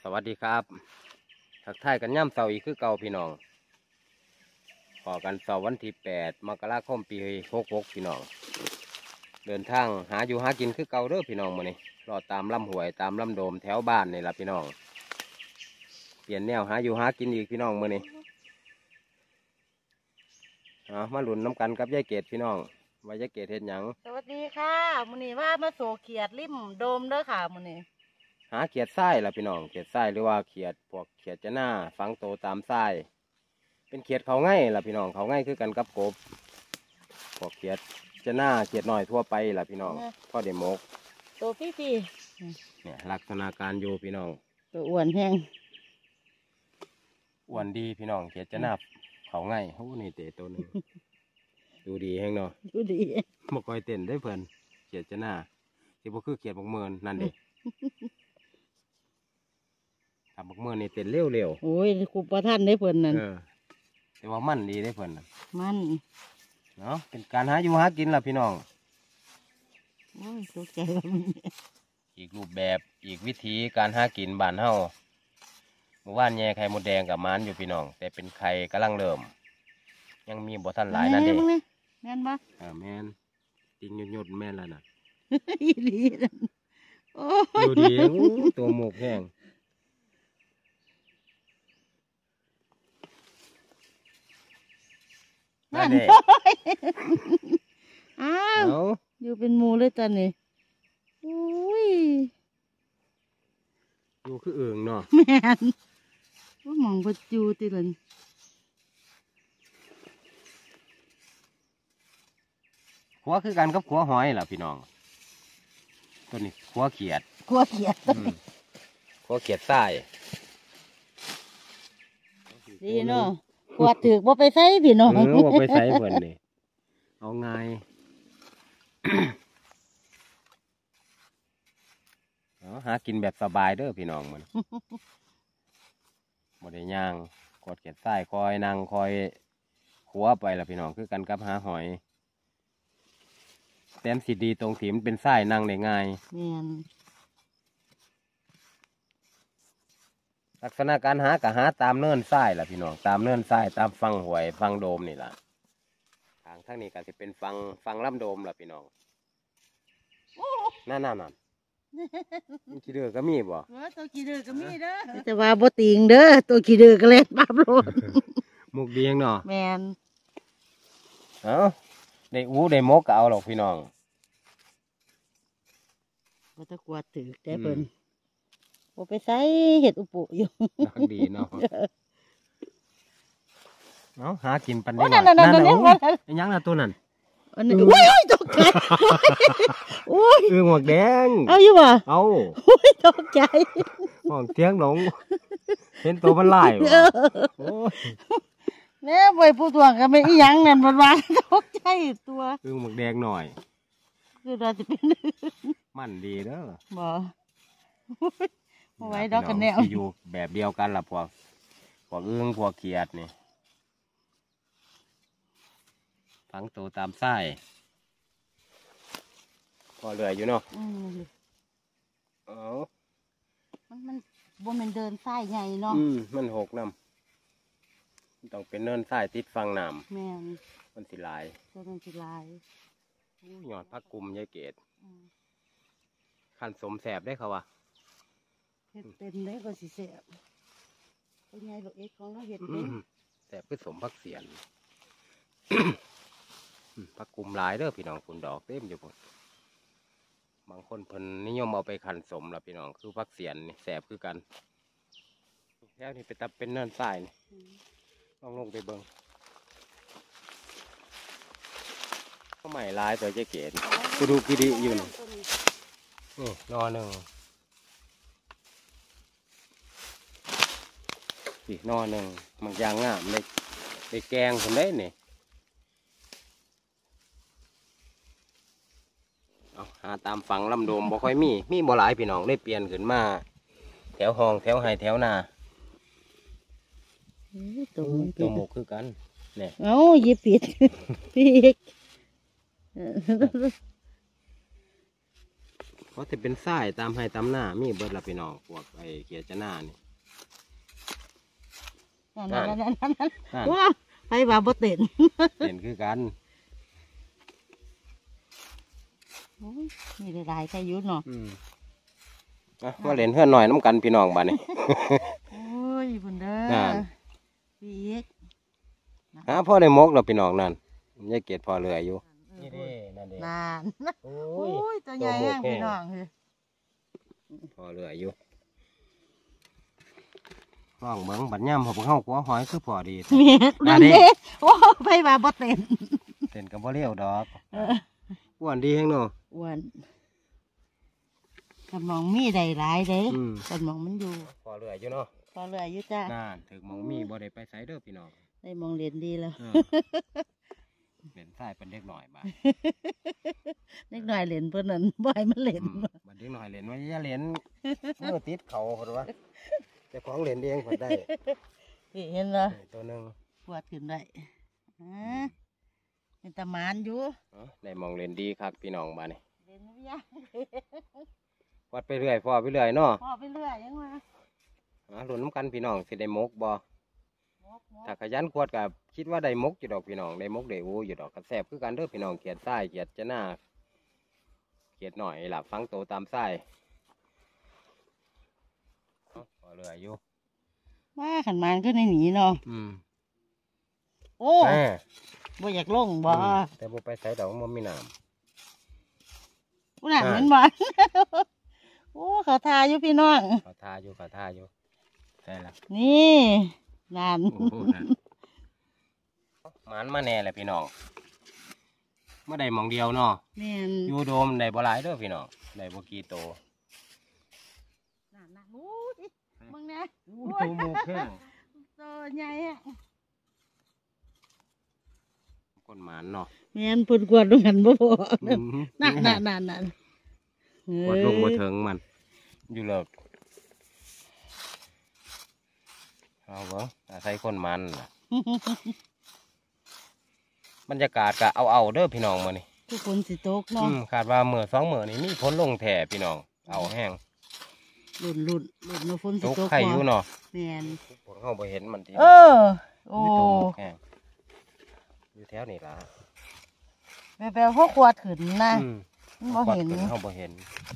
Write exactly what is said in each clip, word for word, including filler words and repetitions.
สวัสดีครับทักทายกันย่ำเสาร์อีกคือเก่าพี่น้องพอกันเสาร์วันที่แปดมกราคมปีหกหกพี่น้องเดินทางหาอยู่หากินคือเก่าเด้อพี่น้องมื้อนี้รอตามลำห้วยตามลำโดมแถวบ้านนี่ล่ะพี่น้องเปลี่ยนแนวหาอยู่หากินอีกพี่น้องมื้อนี้อ๋อมาหลุนน้ำกันกับยายเกดพี่น้องว่ายายเกดเฮ็ดหยังสวัสดีค่ะมื้อนี้ว่ามาโศกเขียดริมโดมเด้อค่ะมื้อนี้หาเขียดทรายล่ะพี่น้องเขียดทรายหรือว่าเขียดพวกเขียดจะหน้าฝังโตตามทรายเป็นเขียดเขาง่ายล่ะพี่น้องเขาง่ายคือกันกับกบพวกเขียดจะหน้าเขียดหน่อยทั่วไปล่ะพี่น้องพ่อเดมกตัวพี่พี่เนี่ยลักษณะการอยู่พี่น้องตัวอ้วนแห้งอ้วนดีพี่น้องเขียดจะหน้าเขาง่ายโอ้นี่เตะตัวนึง ดูดีแห้งเนาะดูดีมาคอยเต้นได้เพื่อนเขียดจะหน้าที่พวกคือเขียดบกเมินนั่นเด็ทำบกเมินนี่เต้นเร็วเร็วโอ้ยครูประท่านได้เพื่อนนั่นแต่ว่ามันดีได้เพื่อนมันเนาะเป็นการหาอยู่หากินล่ะพี่น้องโอ้ยตกใจว่ามันอีกรูปแบบอีกวิธีการหากินบ้านเฮาเมื่อวานแย่ไข่มดแดงกับมันอยู่พี่น้องแต่เป็นไข่กำลังเริ่มยังมีบ่ทันหลายนั่นเองแม่นปะเออแม่นติงหยุดหยุดแม่นแล้วน่ะดีโอ้ยดูดีตัวหมกแห้งนั่นอ้าวอยู่เป็นหมูเลยตอนนี้อุ้ยอยู่คือเอิงเนาะแม่นว่ามองประจูติลันขัวคือกันกับขัวหอยล่ะพี่น้องตัวนี้ขัวเขียดขัวเขียดขัวเขียดทรายดีเนาะขวดถือว่าไปใส่พี่น้องเออว่าไปใส่เพิ่นนี่เอาไงหากินแบบสบายเด้อพี่น้องมันหมดได้ย่างกดเขียดทรายคอยนั่งคอยขัวไปล่ะพี่น้องคือกันกับหาหอยแต้มสีดีตรงสีมันเป็นทรายนั่งได้ง่ายลักษณะการหากะหาตามเนินทรายล่ะพี่น้องตามเนินทรายตามฟังหวยฟังโดมนี่ล่ะทางทั้งนี้ก็จะเป็นฟังฟังลำโดมล่ะพี่น้องนั่นนั่นนั่นขี้เดือก็มีบ่ตัวขี้เดือก็มีเด้อแต่ว่าบ่ติงเด้อตัวขี้เดือก็เล่นปั๊บโลดมุกเดียงเนาะแมนเอ้าได้อู้ได้มกก็เอาหรอกพี่น้องบ่ตะกวดถือแต่เพิ่นบ่ไปใส่เห็ดอุปุอยู่ดีเนาะเนาะหากินปันได้นั่นนั่นยังน่ะตัวนั้นอันนี้โอ้ยตกใจโอ้ยเอือหมวกแดงเอาอยู่ป่ะเอาโอ้ยตกใจมองเตียงหลงเห็นตัวมันไล่โอ้ยแม่ใบผู้ตัวก็ไม่อีหยังนั่นมันว่าตกใจตัวเอือหมวกแดงหน่อยคือเราจะเป็นมันดีเด้อบ่เอาไว้ดอกกันแนวอยู่แบบเดียวกันล่ะพวกพวกเอื้องพวกเขียดนี่ฝังตัวตามไส้พอเหลืออยู่เนาะเออมันมันบนมันเดินไส้ใหญ่เนาะอืมมันหกน้ำต้องเป็นเนินไส้ติดฟังน้ำแม่มันสิลายตัวมันสิลายหยอดพักกุมยายเกดขันสมแสบได้เขาวะเห็ดเป็นได้ก็สิแสบเป็นไงลูกเอ็กของเราเห็ดเป็นแสบคือสมพักเสียนพักกุมหลายเด้อพี่น้องคุณดอกเต็มอยู่หมดบางคนเพิ่นนิยมเอาไปขันสมละพี่น้องคือพักเสียนนี่แสบคือกันแล้วนี่ไปตับเป็นเนินทรายนี่ลองลงไปเบิ้งก็ใหม่ลายตัวเจ๊เก๋กูดูกีดีอยู่นี่นี่นอหนึ่งสินอหนึ่งมันยางงามในในแกงคนได้เนี่ยเอาหาตามฝั่งลำโดมบ่ค่อยมีมีบ่หลายพี่น้องได้เปลี่ยนขึ้นมาแถวห้องแถวไฮแถวนาตัวหมกคือกันเนี่ยเอ้ายิบผิดพี่เพราะจะเป็นทรายตามให้ตามหน้ามีเบิดละพี่น้องพวกไอ้เขียดจะหน้านี่นั่นนั่นนั่นนั่นนั่นว้าไปว่าบ่เต้นเห็นคือกันโอ้ยนี่ได้หลายใครอยุ่เนาะอืมอ่ะมาเล่นเพื่อนหน่อยน้ำกันพี่น้องบ้านนี้โอ้ยบุญเด้อนั่นพี่เอกฮะพ่อได้มกแล้วพี่น้องนั่นยายเกดพอเรืออยู่นี่เด้นั่นเด้นานโอ้โอ้ยยตัวใหญ่แห้งพี่น้องคือพอเรืออยู่ห้องเบิ้งบัดย่ำพวกเขากัวหอยคือพอดีเมียมานั่นดิเด้โอ้ไปว่าบ่เต้นเต้นกับบ่เลี้ยวดอกอ้วนดีแฮงเนาะอ้วนกันมองมีได้หลายเด้อืมกันมองมันอยู่พอเรืออยู่เนาะพอเรืออยู่จ้าน่านถึงมองมีบ่ได้ไปไสเด้อพี่น้องได้มองเรียนดีแล้วเออเล่นทรายเป็นเด็กหน่อยบ้าเล็กน้อยเล่นเพิ่นนั่นบ่ให้มันเล่นอืมบัดเด็กหน่อยเล่นว่าอย่าเล่นมือติดเขาเพราะว่าแต่ของเล่นเองเพิ่นได้พี่เห็นเหรอตัวหนึงปวดขึ้นได้ฮะเป็นตะมานอยู่เอ้าได้มองเล่นดีครับพี่น้องบ้านนี้เล่นไม่ยากวัดไปเรื่อยพอไปเรื่อยเนาะพอไปเรื่อยยังว่าอ่าลุ้นน้ำกันพี่น้องสิได้มกบ่มกมกถ้าขยันขวดกับคิดว่าได้มกอยู่ดอกพี่น้องได้มกได้โออยู่ดอกกระแสบคือกันเด้อพี่น้องเกียดทรายเกียดจะหน้าเกียดหน่อยหลับฟังโตตามทรายเอ้าพอเรื่อยอยู่มาขันมานก็ในหนีเนาะอืมโอ้แม่บ่อยากลงบ่อืมแต่บ่ไปใส่ดอกมันมีน้ผู้นั้นอ่าเหมือนบ่ โอ้เขาทาอยู่พี่น้องำเขาทาอยู่เขาทาอยู่ใช่ละนี่นั่นโอ้โหนั่นหมันมาแน่แหละพี่น้องเมื่อใดหมองเดียวเนาะแม่นอยู่โดมได้บ่หลายเด้อพี่น้องได้บ่กี่โตนั่นนั่นโอ้ยมึงนะโตหมกแห้งตัวใหญ่อะคนหมันเนาะแม่นเพุ่นกวดลงกันบ่พออืมนั่นนั่นนั่นนั่นเฮ้วัดยลงบ่ถึงมัน อยู่เลิกเอาบ่อาศัยคนมันล่ะ บรรยากาศก็เอาเอาเด้อพี่น้องมื้อนี้ทุกคนสิตกอืเนาะมคาดว่ามื้อสองมื้อนี้มีฝนลงแท้พี่น้องเอาแห้งลุ่นลุ่นลุ่นมาฝนตสิกตกไข่อยู่เนาะแม่นพวกเฮาบ่เห็นมันทีเออ โอ้มีโตหมกแห้งอยู่แถวนี้ล่ะแบบแบบพวกขวดขึ้นนะอืมมันบ่เห็นวัดขึ้เฮาบ่เห็น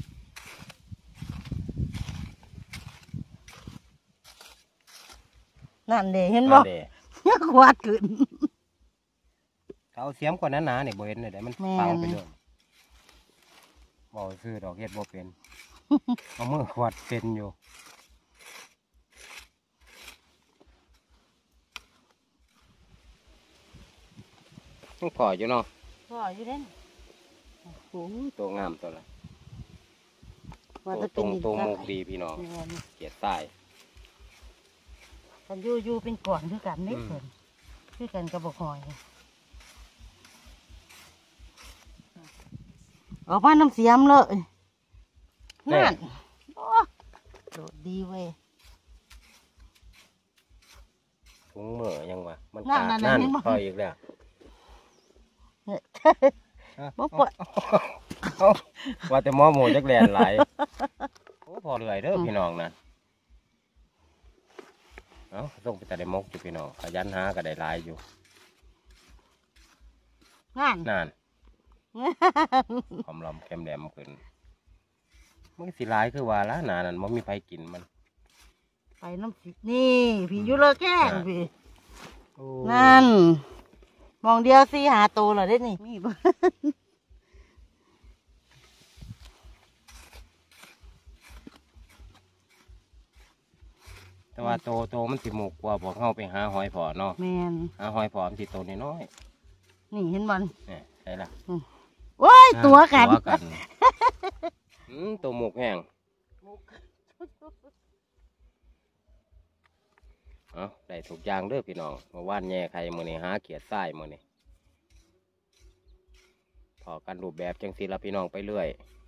นั่นเด้เห็นบ่นั่นเด้ขวดขึ้นถ้าเอาเสียมกว่านั้นหนานี่บ่เห็นเลยเด้มันแม่นฟังไปเลยบ่ซื้อดอกเฮ็ดบ่เป็น เอามือขวดเป็นอยู่ต้องขออยู่เนาะก็อยู่เด้นโอ้ยตัวงามตัวละว่าตัวจะตเป็รนงดินตัวทรามุยกดีพี่น้องแม่นเกียรติตายกันอยู่อยู่เป็นก่อนคือกันนี่อืมเพิ่นคือกันกับบ่คอยออกมาน้ำเสียมเลยนั่นโอ้โดดดีเว้ยถุงมือยังวะมันนั่กาน ดนั่นนั่นเห็นบ่พออีกแล้วเนี่ยอ่ะบ่ปล่อยเอาว่าแต่หมอหมูจักแลนหลายโอ้พอเรื่อยเด้อพี่น้องนะเอ้าส่งไปแต่ได้มกอยู่พี่น้องขยันหาก็ได้หลายอยู่นั่นนั่นความลำแคมแหลมขึ้นมันก็สิหลายคือว่าละหนานั่นมันมีไผกินมันไปน้ำสินี่พี่อยู่เลิกแข้งอ่าพี่โอ้นั่น มองเดียวสิหาโตเหรอเด้นี่มีบ่แต่ว่าโตโตมันสิหมกกว่าพวกเฮาไปหาหอยพอเนาะแมนหาหอยพอมันสิโตน้อยนี่เห็นมันๆเนี่ยใช่ละโอ้ยตัวกันตัวกัน อืมตัวหมกแห้งเอาได้ถูกอย่างเด้อพี่น้องเมื่อวานแย่ใครมื้อนี้หาเขียดทรายมื้อนี้พอกันรูปแบบจังสีละพี่น้องไปเรื่อย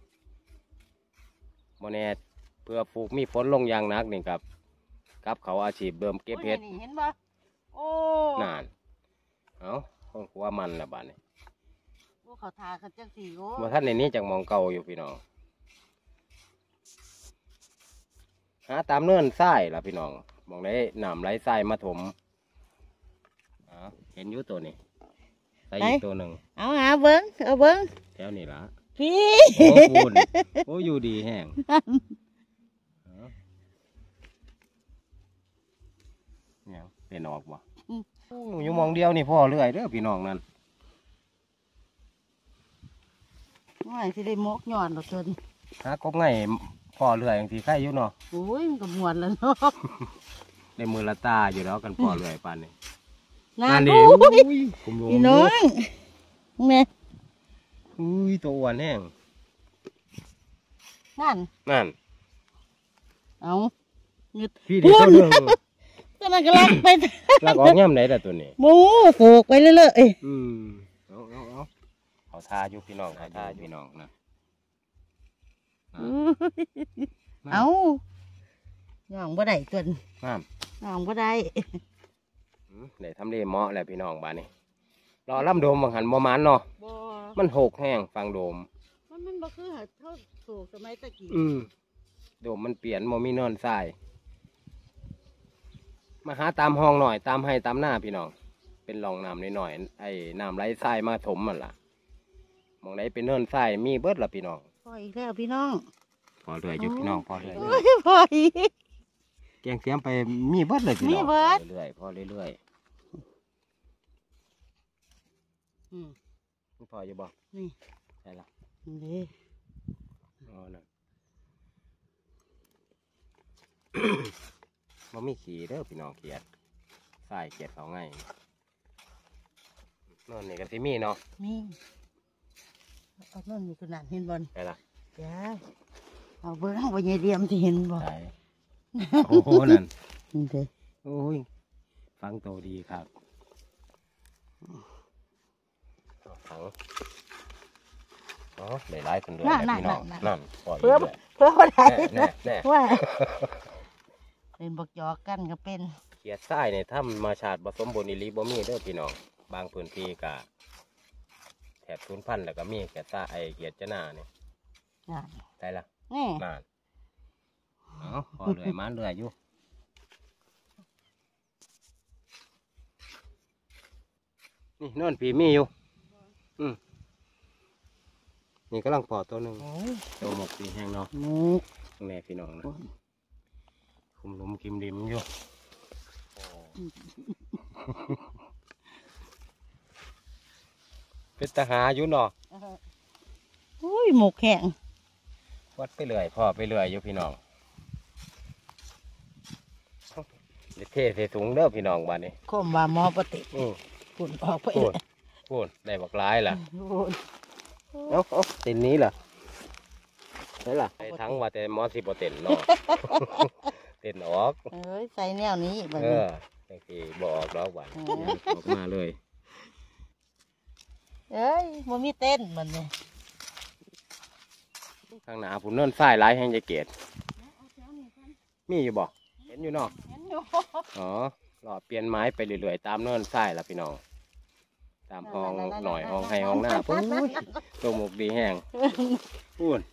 โมแน่เพื่อปลูกมีฝนลงอย่างหนักนี่ครับกับเขาอาชีพเบิ่มเก็บเห็ดโอ้ยนี่เห็นบ่โอ้นานเอาห้องครัวมันละบาดนี้โอ้เขาทากันจังสี่โอ้ว่าท่านในนี้จังมองเก่าอยู่พี่น้องหาตามเนินทรายล่ะพี่น้องมองได้น้ำไหลทรายมาถมอ๋อเห็นอยู่ตัวนี้ใส่อีกตัวหนึ่งเอาหาเบิ้งเอาเบิ้งแถวนี้ละพี่โอ้พูนโอ้อยู่ดีแห้งเอาเนี่ยเป็นออกบ่โอ้อยู่หมองเดียวนี่พ่อเรื่อยเด้อพี่น้องนั่นว่าสิได้มกย้อนดอกเกินหากบไงพ่อเรื่อยอย่างที่ใครอยู่เนาะโอ้ยมันก็ม่วนแล้วเนาะในมือละตาอยู่แล้วกันพ่อเรื่อยปานนี้น่านั่นดิดูอุ้ยคุมลงพี่น้องแม่อุ้ยตัวอ้วนแห้งนั่นนั่นเอาเงึดพี่ที่ตัวหนึงตัวนั้นก็ลักไปลักออกย่ำไหนแต่ตัวนี้หมูโขกไปเรื่อยๆเอ้ยอืมเอาเอาเอาเขาทาอยู่พี่น้องเขาทาอยู่พี่น้องนะเอาย่องบ่ได้ตัวนี้น้ำย่องบ่ได้อืมได้ทำเลเหมาะแหละพี่น้องบ้านนี้รอล่ำโดมบางหันบ่มันเนาะบ่มันหกแห้งฟังโดมมันมันบ่คือหาเท่าสูกสมัยตะกี้อืมโดมมันเปลี่ยนโมมีนอนทรายมาหาตามห้องหน่อยตามให้ตามหน้าพี่น้องเป็นรองน้ำหน่อยๆไอ้น้ำไหลทรายมาถมมันล่ะมองไหนเป็นเนินทรายมีเบิดละพี่น้องพออีกแล้วพี่น้องพอเรื่อยอยู่พี่น้องพอเรื่อยโอ้ยพออีกแกงเสียมไปมีเบิดเลยพี่น้องมีเบิดเรื่อยๆพอเรื่อยอืมๆนี่พออยู่บ่นี่ใช่ละนี่อ๋อนั่น บ่มีขี่เด้อพี่น้องเขียดทรายเขียดเขาง่ายนอนนี่ก็สิมีเนาะนี่เอานั่นอยู่ขนาดเห็นบอลไปละจ้าเอาเบิ้งเอาไปเยี่ยมที่เห็นบ่ใช่โอ้โหนั่นนี่เด้โอ้ยฟังโตดีครับฟังอ๋อหลายๆคนด้วยแหละพี่น้องนั่นปล่อยเพื่อเลยเพื่ออะไรแน่แน่ว่าเป็นบักยอกกันก็เป็นเขียดทรายเนี่ยถ้ามาชาติผสมบนอิลีบ่มีเด้อพี่น้องบางพื้นที่กะแถบทุนพันธุ์แล้วก็มีเขียดทรายไอเขียดจะหน้าเนี่ยน่ะได้ละนี่นานอ๋อพอเรื่อยมาเรื่อยอยู่นี่นอนผีมีอยู่อืมนี่กำลังปอดตัวหนึ่งโอ้ยตัวหมกสีแห้งเนาะมุกแม่พี่น้องนะคุมลุมคิมดิมอยู่เป็นตาหาอยู่เนาะอุ้ยหมกแข็งวัดไปเรื่อยพ่อไปเรื่อยอยู่พี่น้องเดี๋ยวเทใส่ถุงเด้อพี่น้องบ้านนี้คมว่าหมอปฏิอือฝุ่นออกไปพูดพูดได้บักร้ายล่ะโอ้ยเอ้าเอ้าตินนี้ล่ะนี่ล่ะไอ้ทั้งว่าแต่หมอสิบเต็นเนาะ เต็นออกเอ้ยใส่แนวนี้แบบเอนี้อจังสิบออกดอกหวานเออออกมาเลยเอ้ยมันมีเต้นมันเนี่ยข้างหน้าผมเนินทรายหลายแห่งจะเกตมีอยู่บ่เห็นอยู่เนาะเห็นอยู่อ๋อรอเปลี่ยนไม้ไปเรื่อยๆตามเนินทรายล่ะพี่น้องตามห้องหน่อยห้องให้ห้องหน้าปุ้ยตัวหมกดีแห้งพูด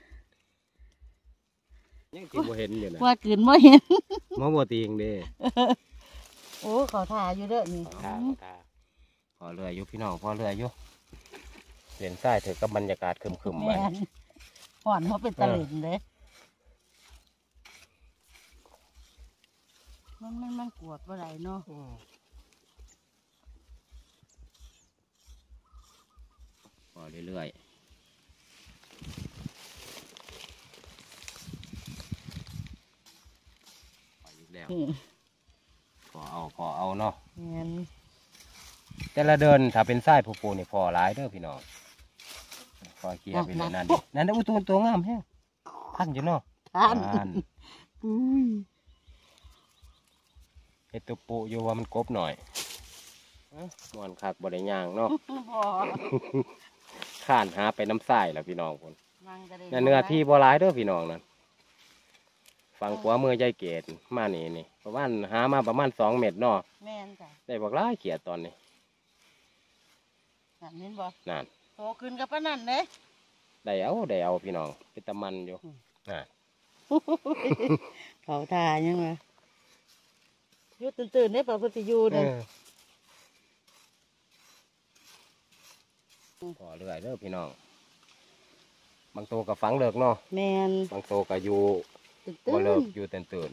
ยังกินบ่เห็นอยู่นะว่ากืนไม่เห็นหมอบ่ตีงเด้โอ้เขาทาอยู่เด้อนี่ตาตาพอเรืออยู่พี่น้องพอเรืออยู่เห็นทรายเถอะกับบรรยากาศคึมๆไปแม่นห่อนเพราะเป็นตะลินเด้มันมันมันกวดว่าไรเนาะพอเรื่อยๆพออีกแล้วอืมพอเอาพอเอาเนาะแม่นแต่ละเดินถ้าเป็นทรายผูปูนี่พอหลายเด้อพี่น้องพอเคลียร์ไปเลยนั่นดินั่นนะอุ้ยตัวตัวงามแฮงพันอยู่เนาะทานพันอุ้ยเฮ็ดตัวปูอยู่ว่ามันกบหน่อยเอ้ามวนคักบ่ได้ย่างเนาะบ่ข้านหาไปน้ำทรายแล้วพี่น้องคนมังก็ได้นั่นเนื้อที่บ่หลายเด้อพี่น้องนั่นฝั่งขวามือยายเกดมานี่นี่ประมาณหามาประมาณสองเม็ดเนาะแม่นจ้ะได้บักหลายเกียดตอนนี้นั่นเห็นบ่นั่นโตขึ้นกับปานนั่นเด้ได้เอาได้เอาพี่น้องเป็นตะมันอยู่นั่นขเขาทายังไงยุตื่นตื่นได้ป่ะพุทธยูเลยพอเรื่อยเด้อพี่น้องบางตัวกับฝังเลิกเนาะแมนบางตัวกับอยู่ตื่นบ่ตื่เลินกอยู่ตื่นตื่น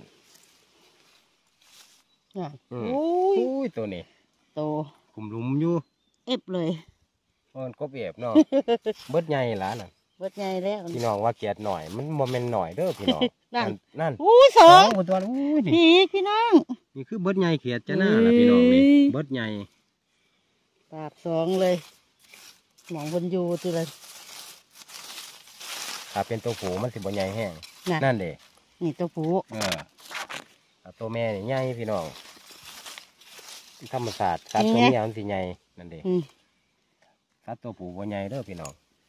น่ะอืมโอ้ยอุ้ยตัวนี้โตกลุ่มหลุมอยู่เอฟเลยมันกบเอฟเนาะ เบิดใหญ่หลาน่ะเบิดใหญ่แล้วพี่น้องว่าเกียดหน่อยมันบ่แม่นหน่อยเด้อพี่น้องนั่นนั่นอู้สองโตัวอุ้ยนี่ผีพี่น้องนี่คือเบิดใหญ่เขียดจะหน้าล่ะพี่น้องนี่เฮ้ยเบิดใหญ่ปราบสองเลยหมองบนยูตัวเลยถ้าเป็นตัวผู้มันสิบ่ใหญ่แห้งน่ะนั่นเด้นี่ตัวผู้เออถ้าตัวแม่นี่ใหญ่พี่น้องธรรมศาสตร์สัตว์ตัวเมียมันสิใหญ่นั่นเด้อืมสัตว์ตัวผู้บ่ใหญ่เด้อพี่น้อง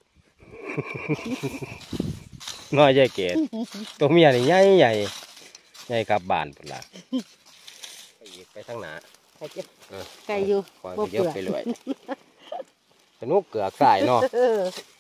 น้อยใหญ่เกศตัวเมียนี่ใหญ่ใหญ่ใหญ่กับบ้านพุ่นล่ะไปอีกไปทางหน้าไก่เจ็บเออไก่อยู่ควายบ่ไปเยอะเปลือกไปเลยสนุกเกือกสายเนาะเออ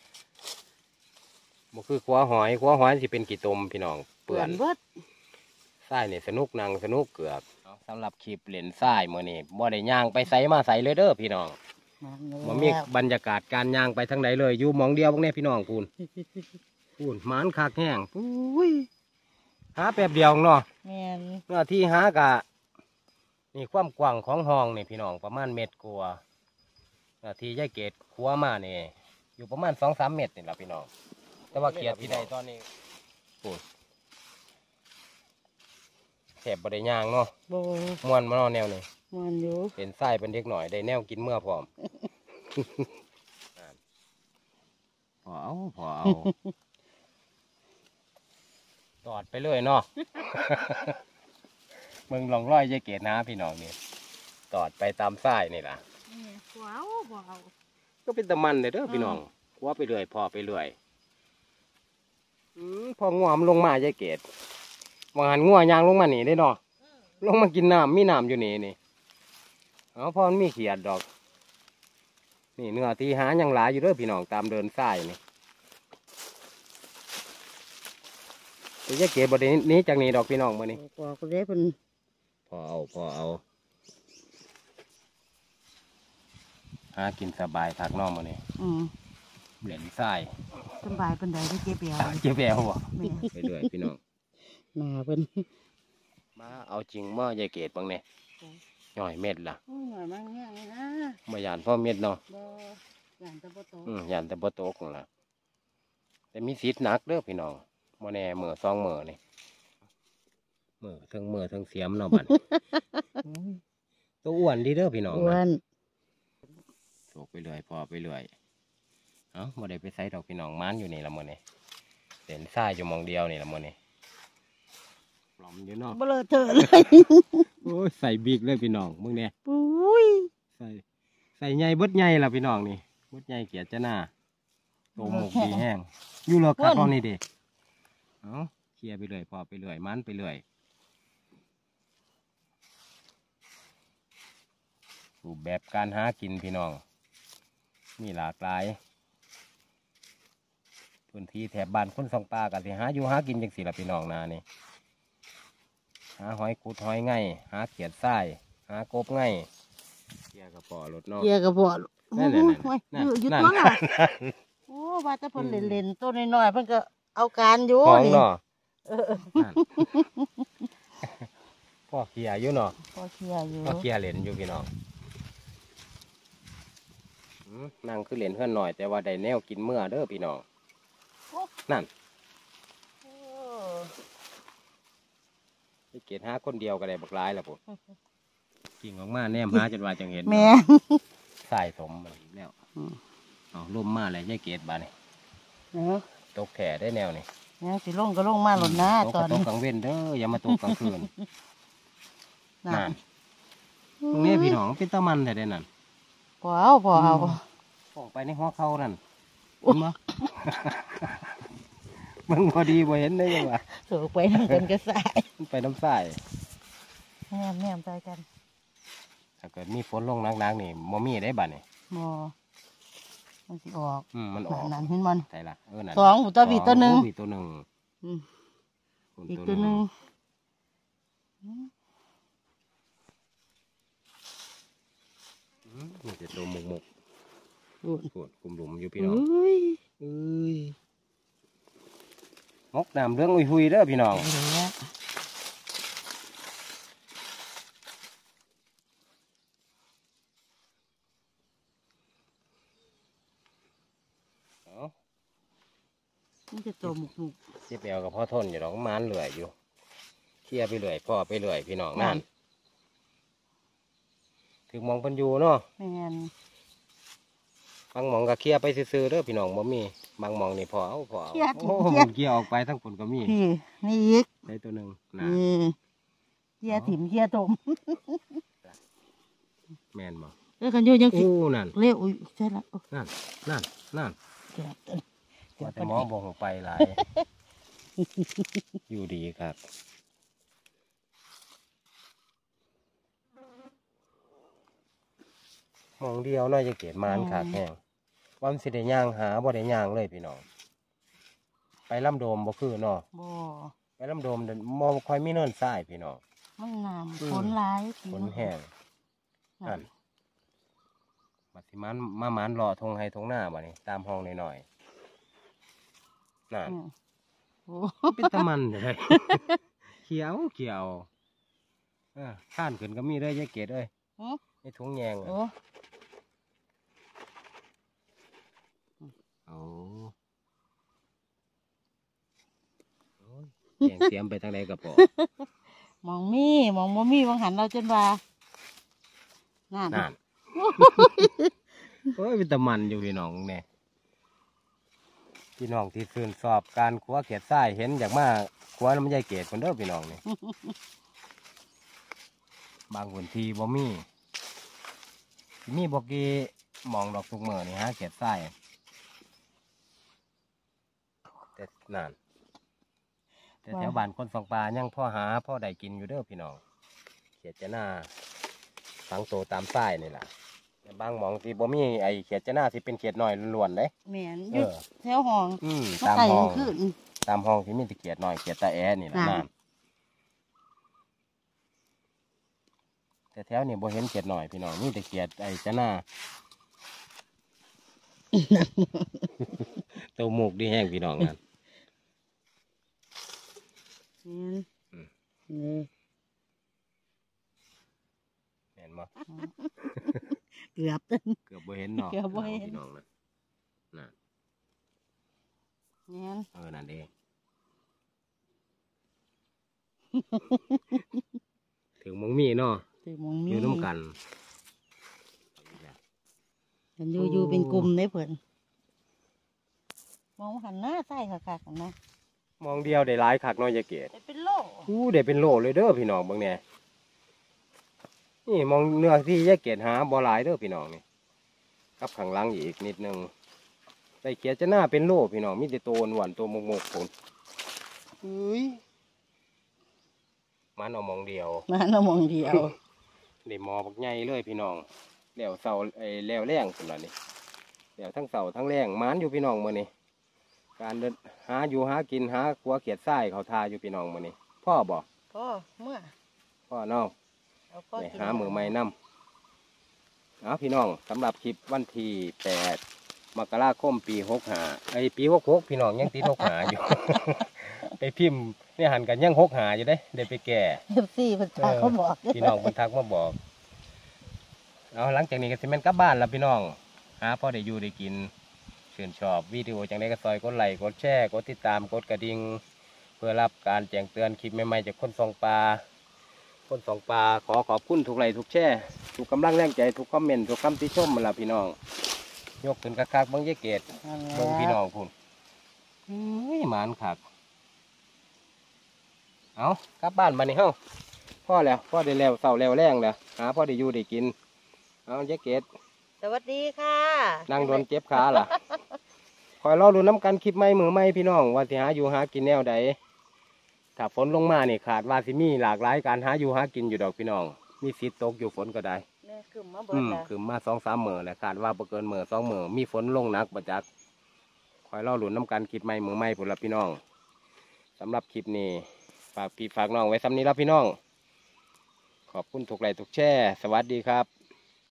บ่คือขัวหอยขัวหอยสิเป็นกี่ตมพี่น้องเปื่เปื่ออน นเบิดทรายนี่สนุกนังสนุกเกือกสำหรับคลิปเล่นทรายมื้อนี้บ่ได้ย่างไปไสมาไสเลยเด้อพี่น้องบ่มีบรรยากาศการย่างไปทางใดเลยอยู่หมองเดียวพวกนี้พี่น้องคุณคุณหมานคักแห้งอุ้ยหาแป๊บเดียวเนาะแม่นเนื้อที่หากะนี่ความกว้างของห้องนี่พี่น้องประมาณเมตรกว่าเนื้อที่ยายเกตขัวมานี่อยู่ประมาณสองสามเมตรนี่แหละพี่น้องแต่ว่าเกียรที่ใดตอนนี้ปูนแถบบริย่างเนาะโบม้วนมานอนแนวนี่มันอยู่เป็นไส้เป็นเด็กหน่อยได้แนวกินเมื่อพร้อม พอเอาพอเอาตอดไปเลยเนาะ มึงลองร้อยยายเกตนะพี่น้องนี่ตอดไปตามไส้นี่ล่ะว้าวว้าวก็เป็นตะมันเลยเด้อพี่น้องคว้าไปเรื่อยพอไปเรื่อยอืมพอง่วมนลงมายายเกตวางหันง่วยางลงมาหนีได้เนาะลงมากินน้ำมีน้ำอยู่นี่นี่เอาพอมันมีเขียดดอก นี่เนื้อที่หายังหลายอยู่เด้อพี่น้องตามเดินทรายนี่แต่ยายเกตบไดนี้จากนี้ดอกพี่น้องมานี่กว่าก็ได้เป็นพอเอาพอเอาหากินสบายทักน้องมานี่อืมเหรียญทรายสบายเป็นไดได้เจ็บเอวเจ็บแอวบ่แม่ไปเรื่อยพี่น้องหนาเป็นมาเอาจริงเมื่อยายเกตบางเนี่ยย่อยเม็ดล่ะโอ้ยหน่อยมั่งเนี่ยนะมาหยานพ่อเม็ดเนาะบ่อย่างตะโบโตอืมหยานแต่บ่โตกนั่นล่ะแต่มีสิทธิ์หนักเด้อพี่น้องบ่แน่มือซองมือนี่มือทั้งมือทั้งเสียมเนาะบัด ตัวอ้วนดีเด้อพี่น้องอ้วนะนโศกไปเรื่อยพอไปเรื่อยเอ้าบ่ได้ไปใส่ดอกพี่น้องมันอยู่นี่ละมื้อนี้เด่นทรายอยู่หมองเดียวนี่ละมื้อนี้ปลอมอยู่เนาะเบลอเถอะเลยโอ้ยใส่บิ๊กเลยพี่น้องมึงเนี่ยปุ้ยใส่ใส่ใหญ่เบิดใหญ่ล่ะพี่น้องนี่เบิดใหญ่เกียรติจะหน้าโตหมกดีแห้งอยู่เลิกคักตอนนี้เด็กเอาเคลียร์ไปเลยพอไปเลยมันไปเลยรูปแบบการหากินพี่น้องมีหลากหลายพื้นที่แถบบ้านคนสองปลากันสิหาอยู่หากินจังสิล่ะพี่น้องนานี่หาหอยกุดหอยไงหาเขียดทรายหากบไงเคลียร์กระป๋อรถเนาะเกียร์กระบอกนั่นนั่นนั่นโอ้ยนั่นอยู่อยู่นั่นตัวน่ะโอ้ว่าแต่เพิ่นเล่นๆตัวน้อยๆเพิ่นก็เอาการอยู่ของนี่เนาะเออนั่นพ่อเคียอยู่เนาะพอเคลียร์อยู่พ่อเคียเหรียญอยู่พี่น้องอืมนั่งคือเหรียญเพื่อนหน่อยแต่ว่าได้แนวกินเมื่อเด้อพี่น้องนั่นโอ้ไปเกตหาคนเดียวก็ได้บักหลายแล้วปุ๊กิ่งออกมาแนมหาจนว่าจังเห็นแม่สายสมมันอีกแล้วเอาล่มมาเลยยายเกตบานี่เนาะตกแถ่ได้แนวนี่ยังสิลงก็ลงมาหล่นนะตกตก็อนตกนี้กลางเว้นเด้ออย่ามาตกกลางคืนนั่นั่นนตรงนี้พี่น้องเป็นตะมันแต่ได้นั่นพอเอาพอเอาออกไปในหัวเขานั่นเห็นบ่ มึงพอดีบ่เห็นได้ยังวะถูกไปน้ำกันกระสายมันไปน้ำทรายแม่แม่ใจกันถ้าเกิดมีฝนลงหนักๆนี่มมีได้บัดนี่มอมันสิออกอืมมันออกนั่นเห็นมันใช่ละเออนั่นสองหูตัวบีตัวหนึ่งบีตัวหนึ่งอืมหุ่นอีกตัวหนึ่งอืมอืมนี่จะตัวหมกหมกอุ่นปวดกลุ่มหลุมอยู่พี่เอ้น้องยเอ้ยมกน้ำเรื่องอุยหุยเด้อพี่น้องเอาแล้วเอามันจะตัวหมุกหมุกเจ็บแอวกับพ่อทนอยู่ดอกมานเหลื่อยอยู่เคลียร์ไปเรื่อยพ่อไปเรื่อยพี่น้องนั่นถึงมองเพันอยู่เนาะแม่นบางหมองก็เคลียร์ไปซื่อๆเด้อพี่น้องบ่มีบางหมองนี่พอเอาพอเอาเคลียร์โอ้เคลียร์เคลียร์ออกไปทั้งคนก็มีพี่นี่อีกได้ตัวหนึ่งนะนี่เกียร์ถิ่มเกียร์ตมแม่นบ่เอ้ยกันอยู่ยังสิโอ้นั่นเลี้ยวอุ้ยใช่ละโอ้นั่นนั่นนั่นเกือบต้นเกือว่าบแต่ต้นหมอบอกออกไปหลาย อยู่ดีครับหมองเดียวเน้อยจะเกิดมานขาดแห้งวันสิได้ย่างหาบ่ได้ย่างเลยพี่น้องไปลำโดมบ่คือเนาะบ่ไปลำโดมเดินบ่ค่อยมีเนินทรายพี่น้องมันงามอืมฝนร้ายฝนแห้งนั่นั่นนบัดสิมันมาหมานรอทงให้ทงหน้าบ่นี่ตามห้องหน่อยๆนั่นอืมโอ้เป็นตะมันเลย เขียวเขียวเออข้านขึ้นก็มีเลยยายเกดเอ้ยหึไอ้ถุงแยงอะโอ้โอ้โอ้ยแยงเสียมไปทางใดกับปอมองมีมองบ่มีมองหันเราจนว่านั่นนั่นโอ้ยเป็นตะมันอยู่พี่น้องเนี่ยพี่น้องที่ซื่นสอบการขัวเขียดทรายเห็นอยากมาขัวน้ำยายเกดคนเด้อพี่น้องนี่ บางพื้นที่บ่มีที่มีบ่กี่หมองดอกทุกเมื่อนี่ฮะเขียดทรายแต่นั่นแต่แถวบ้านคนสองปลายังพ่อหาพ่อได้กินอยู่เด้อพี่น้องเขียดจะหน้าฝังโตตามทรายนี่แหละแต่บางหมองที่บ่มีไอ้เขียดจะหน้าที่เป็นเขียดน้อยล้วนๆเลยแม่นอเอยู่ อแถวห้องอืมมาตามไก่ห้องขึ้นตามห้องที่มีแต่เขียดน้อยเขียดตาแอนี่แหละนั่นนั่นแต่แถวนี่บ่เห็นเขียดน้อยพี่น้องมีแต่เขียดไอ้จะหน้า ตัวหมูกดีแห้งพี่น้องนั่นแม่นอืมนี่เห็นบ่เกือบต้นเกือบบ่เห็นเนาะเกือบบ่เห็นพี่น้องนะน่ะแม่นเออนั่นเองถึงมงมีเนาะถือมองมีอยู่น้ำกันกันอยู่โอ้อยู่เป็นกลุ่มได้เพิ่นมองหันหน้าใส่ค่ะค่ะกันนะมองเดียวได้หลายคักเนาะยายเกดได้เป็นโลอู้ได้เป็นโลเลยเด้อพี่น้องเบิ่งแน่นี่มองเนื้อที่ยายเกดหาบ่หลายเด้อพี่น้องนี่กับข้างหลังอีกนิดนึงได้เขียดจะหน้าเป็นโลพี่น้องมีแต่ตัวหวานๆตัวมกๆผมเฮ้ยมันเอามองเดียวมาเรามองเดียวได้หมอบักใหญ่เลยพี่น้องแล้วเสาไอ้แล้วแรงสำหรับนี่แล้วทั้งเสาทั้งแรงหมานอยู่พี่น้องมื้อนี้การเดินหาอยู่หากินหาขัวเขียดทรายเขาทาอยู่พี่น้องมื้อนี้พ่อบอกพ่อเมื่อพ่อน้องเอาพ่อไปกินหามือใหม่นำเอาพี่น้องสำหรับคลิปวันที่แปดมกราคมปีหกห้าไอปีหกหกพี่น้องยังติดหกหาอยู่ ไปพิมพ์เนี่ยหันกันยังหกหาอยู่เด้ได้ไปแก่เอฟซีเพิ่นตาเขาบอกพี่น้องบรรทักมาบอก เอาหลังจากนี้ก็สิแม่นกลับบ้านแล้วพี่น้อง หาพ่อได้อยู่ได้กินชื่นชอบวิดีโอจังได้ก็ซอยกดไลค์กดแชร์กดติดตามกดกระดิ่งเพื่อรับการแจ้งเตือนคลิปใหม่ๆจากคนสองปลาคนสองปลาขอขอบคุณทุกไลค์ทุกแชร์ทุกกำลังแรงใจทุกคอมเมนต์ทุกคำติชมมาละพี่น้อง ยกขึ้นคักๆเบิ้งยายเกดเบิ้งพี่น้องพุ่นเฮ้ยหมานคักเอากลับบ้านมานี่เฮ้าพ่อแล้วพ่อได้แล้วเสาแล้วแรงแล้วหาพ่อได้อยู่ได้กินเอายายเกดสวัสดีค่ะนั่งโดนเจ็บขาล่ะ คอยรอรุ้นน้ำกันคลิปใหม่มือใหม่พี่น้องว่าสิหาอยู่หากินแนวใดถ้าฝนลงมานี่ขาดว่าสิมีหลากหลายการหาอยู่หากินอยู่ดอกพี่น้อง มีสิทธิ์ตกอยู่ฝนก็ได้แม่คือมาเบิอืดมแล้วคือมาสองสามเมื่อแหละขาดว่าบ่เกินเมื่อสองเมื่อมีฝนลงหนักประจักคอยรอรุ้นน้ำกันคลิปใหม่มือใหม่พุ่นละพี่น้องสำหรับคลิปนี้ฝากพี่ฝากน้องไว้ซ้ำนี้แล้วพี่น้องขอบคุณทุกไลค์ทุกแชร์สวัสดีครับ